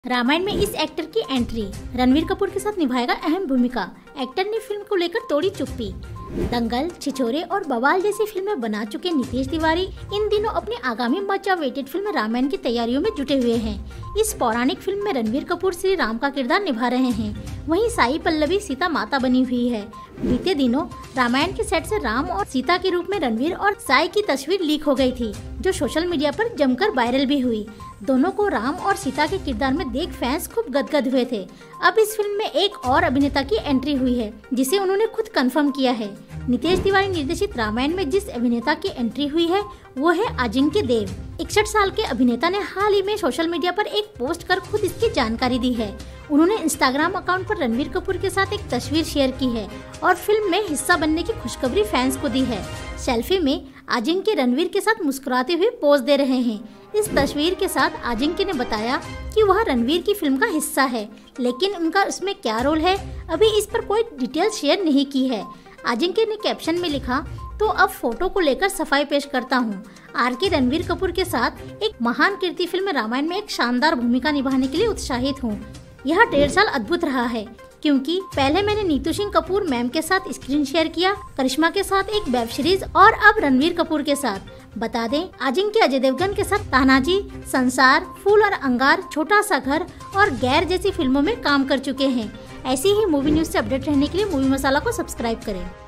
रामायण में इस एक्टर की एंट्री, रणवीर कपूर के साथ निभाएगा अहम भूमिका। एक्टर ने फिल्म को लेकर तोड़ी चुप्पी। दंगल, छिछोरे और बवाल जैसी फिल्में बना चुके नितेश तिवारी इन दिनों अपनी आगामी मच अवेटेड फिल्म रामायण की तैयारियों में जुटे हुए हैं। इस पौराणिक फिल्म में रणवीर कपूर श्री राम का किरदार निभा रहे हैं, वहीं साई पल्लवी सीता माता बनी हुई है। बीते दिनों रामायण के सेट से राम और सीता के रूप में रणवीर और साई की तस्वीर लीक हो गई थी, जो सोशल मीडिया पर जमकर वायरल भी हुई। दोनों को राम और सीता के किरदार में देख फैंस खूब गदगद हुए थे। अब इस फिल्म में एक और अभिनेता की एंट्री हुई है, जिसे उन्होंने खुद कंफर्म किया है। नितेश तिवारी निर्देशित रामायण में जिस अभिनेता की एंट्री हुई है वो है अजिंक्य देव। 61 साल के अभिनेता ने हाल ही में सोशल मीडिया पर एक पोस्ट कर खुद इसकी जानकारी दी है। उन्होंने इंस्टाग्राम अकाउंट पर रणवीर कपूर के साथ एक तस्वीर शेयर की है और फिल्म में हिस्सा बनने की खुशखबरी फैंस को दी है। सेल्फी में अजिंक्य रणवीर के साथ मुस्कुराते हुए पोज दे रहे हैं। इस तस्वीर के साथ अजिंक्य ने बताया कि वह रणवीर की फिल्म का हिस्सा है, लेकिन उनका उसमें क्या रोल है अभी इस पर कोई डिटेल शेयर नहीं की है। अजिंक्य ने कैप्शन में लिखा, तो अब फोटो को लेकर सफाई पेश करता हूँ। आरके रणवीर कपूर के साथ एक महान कीर्ति फिल्म रामायण में एक शानदार भूमिका निभाने के लिए उत्साहित हूँ। यह 1.5 साल अद्भुत रहा है, क्योंकि पहले मैंने नीतू सिंह कपूर मैम के साथ स्क्रीन शेयर किया, करिश्मा के साथ एक वेब सीरीज और अब रणवीर कपूर के साथ। बता दें, अजिंक्य अजय देवगन के साथ तानाजी, संसार, फूल और अंगार, छोटा सा घर और गैर जैसी फिल्मों में काम कर चुके हैं। ऐसी ही मूवी न्यूज से अपडेट रहने के लिए मूवी मसाला को सब्सक्राइब करें।